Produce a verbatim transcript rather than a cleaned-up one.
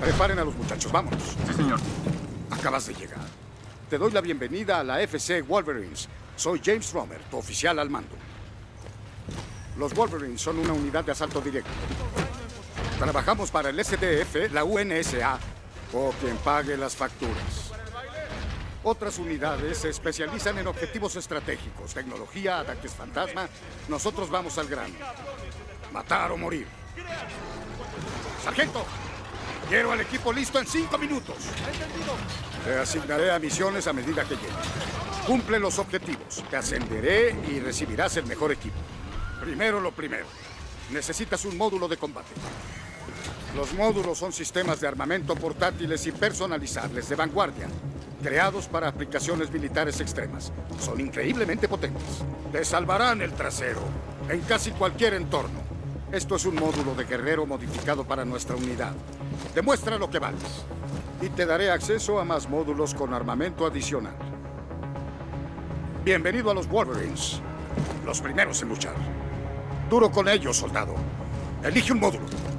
Preparen a los muchachos, vámonos. Sí, señor. Acabas de llegar. Te doy la bienvenida a la F C Wolverines. Soy James Romer, tu oficial al mando. Los Wolverines son una unidad de asalto directo. Trabajamos para el S D F, la U N S A, o quien pague las facturas. Otras unidades se especializan en objetivos estratégicos, tecnología, ataques fantasma. Nosotros vamos al grano. Matar o morir. ¡Sargento! Quiero al equipo listo en cinco minutos. Te asignaré a misiones a medida que llegue. Cumple los objetivos. Te ascenderé y recibirás el mejor equipo. Primero lo primero. Necesitas un módulo de combate. Los módulos son sistemas de armamento portátiles y personalizables de vanguardia, creados para aplicaciones militares extremas. Son increíblemente potentes. Te salvarán el trasero en casi cualquier entorno. Esto es un módulo de guerrero modificado para nuestra unidad. Demuestra lo que vales. Y te daré acceso a más módulos con armamento adicional. Bienvenido a los Wolverines. Los primeros en luchar. Duro con ellos, soldado. Elige un módulo.